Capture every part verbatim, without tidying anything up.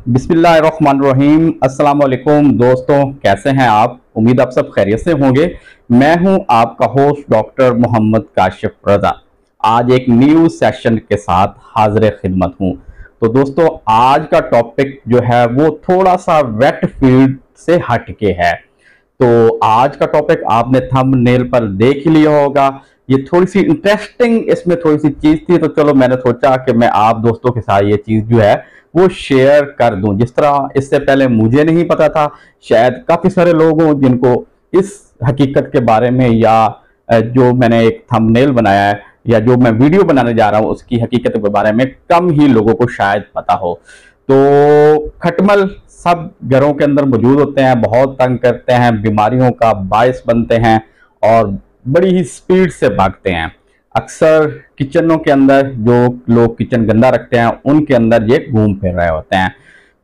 बिस्मिल्लाहिर्रहमानिर्रहीम। अस्सलाम वालेकुम दोस्तों, कैसे हैं आप? उम्मीद आप सब खैरियत से होंगे। मैं हूं आपका होस्ट डॉक्टर मोहम्मद काशिफ रजा। आज एक न्यू सेशन के साथ हाजिर खिदमत हूं। तो दोस्तों, आज का टॉपिक जो है वो थोड़ा सा वेट फील्ड से हट के है। तो आज का टॉपिक आपने थंबनेल पर देख ही लिया होगा। ये थोड़ी सी इंटरेस्टिंग इसमें थोड़ी सी चीज थी, तो चलो मैंने सोचा कि मैं आप दोस्तों के साथ ये चीज जो है वो शेयर कर दूं। जिस तरह इससे पहले मुझे नहीं पता था, शायद काफी सारे लोग हों जिनको इस हकीकत के बारे में, या जो मैंने एक थंबनेल बनाया है या जो मैं वीडियो बनाने जा रहा हूं उसकी हकीकत के बारे में कम ही लोगों को शायद पता हो। तो खटमल सब घरों के अंदर मौजूद होते हैं, बहुत तंग करते हैं, बीमारियों का बायस बनते हैं और बड़ी ही स्पीड से भागते हैं। अक्सर किचनों के अंदर जो लोग किचन गंदा रखते हैं उनके अंदर ये घूम फिर रहे होते हैं।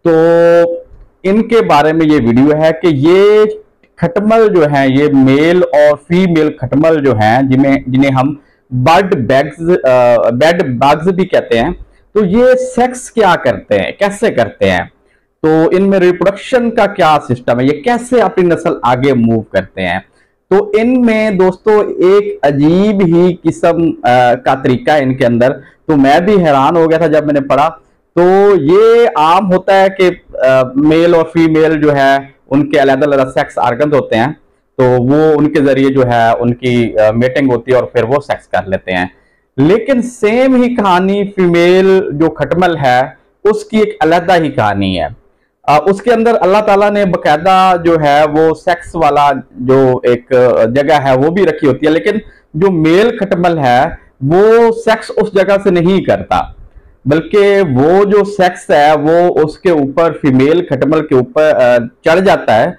तो इनके बारे में ये वीडियो है कि ये खटमल जो हैं, ये मेल और फीमेल खटमल जो हैं, जिन्हें जिन्हें हम बर्ड बैग्स बेड बग्स भी कहते हैं, तो ये सेक्स क्या करते हैं, कैसे करते हैं, तो इनमें रिप्रोडक्शन का क्या सिस्टम है, ये कैसे अपनी नस्ल आगे मूव करते हैं। तो इनमें दोस्तों एक अजीब ही किस्म का तरीका है इनके अंदर। तो मैं भी हैरान हो गया था जब मैंने पढ़ा। तो ये आम होता है कि आ, मेल और फीमेल जो है उनके अलग अलग सेक्स आर्गन होते हैं, तो वो उनके जरिए जो है उनकी मेटिंग होती है और फिर वो सेक्स कर लेते हैं। लेकिन सेम ही कहानी फीमेल जो खटमल है उसकी एक अलग ही कहानी है। आ, उसके अंदर अल्लाह ताला ने बकायदा जो है वो सेक्स वाला जो एक जगह है वो भी रखी होती है, लेकिन जो मेल खटमल है वो सेक्स उस जगह से नहीं करता, बल्कि वो जो सेक्स है वो उसके ऊपर फीमेल खटमल के ऊपर चढ़ जाता है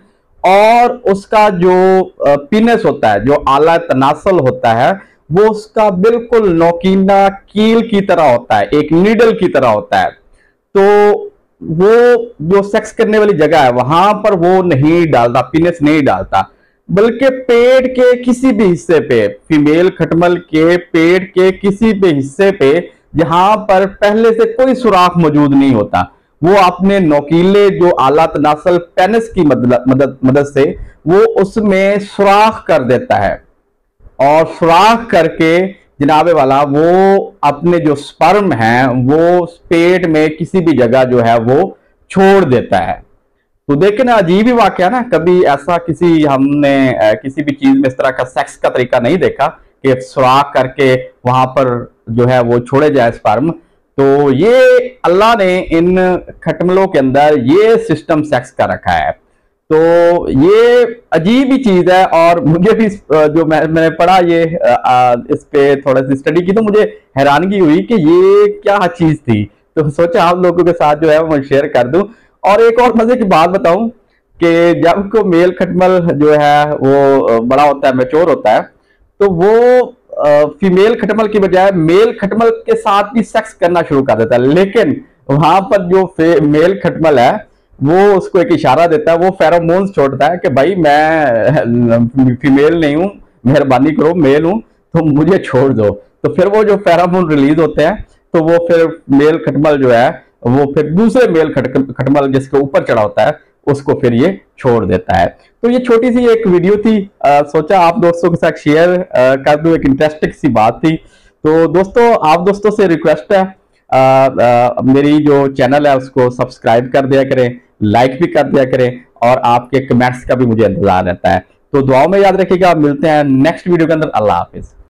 और उसका जो पीनस होता है, जो आला तनासल होता है, वो उसका बिल्कुल नोकीला कील की तरह होता है, एक नीडल की तरह होता है। तो वो जो सेक्स करने वाली जगह है वहां पर वो नहीं डालता, पीनस नहीं डालता, बल्कि पेट के किसी भी हिस्से पे, फीमेल खटमल के पेट के किसी भी हिस्से पे जहां पर पहले से कोई सुराख मौजूद नहीं होता, वो अपने नोकीले जो आला तनासल पेनिस की मदद मदद मदद से वो उसमें सुराख कर देता है और सुराख करके जनाबे वाला वो अपने जो स्पर्म है वो पेट में किसी भी जगह जो है वो छोड़ देता है। तो देखें ना, अजीब ही वाकया ना, कभी ऐसा किसी हमने किसी भी चीज में इस तरह का सेक्स का तरीका नहीं देखा कि सुराख करके वहां पर जो है वो छोड़े जाए स्पर्म। तो ये अल्लाह ने इन खटमलों के अंदर ये सिस्टम सेक्स का रखा है। तो ये अजीब ही चीज है और मुझे भी जो मैं, मैंने पढ़ा ये आ, इस पे थोड़ा सी स्टडी की तो मुझे हैरानगी हुई कि ये क्या चीज थी। तो सोचा आप लोगों के साथ जो है मैं शेयर कर दूं। और एक और मजे की बात बताऊं कि जब को मेल खटमल जो है वो बड़ा होता है, मैच्योर होता है, तो वो फीमेल खटमल की बजाय मेल खटमल के साथ भी सेक्स करना शुरू कर देता है। लेकिन वहां पर जो मेल खटमल है वो उसको एक इशारा देता है, वो फेरोमोन्स छोड़ता है कि भाई मैं फीमेल नहीं हूं, मेहरबानी करो, मेल हूं, तो मुझे छोड़ दो। तो फिर वो जो फेरोमोन रिलीज होते हैं तो वो फिर मेल खटमल जो है वो फिर दूसरे मेल खटमल जिसके ऊपर चढ़ा होता है उसको फिर ये छोड़ देता है। तो ये छोटी सी एक वीडियो थी, आ, सोचा आप दोस्तों के साथ शेयर कर दूं, एक इंटरेस्टिंग सी बात थी। तो दोस्तों, आप दोस्तों से रिक्वेस्ट है, आ, आ, मेरी जो चैनल है उसको सब्सक्राइब कर दिया करें, लाइक भी कर दिया करें और आपके कमेंट्स का भी मुझे इंतजार रहता है। तो दुआओं में याद रखिएगा, मिलते हैं नेक्स्ट वीडियो के अंदर। अल्लाह हाफिज।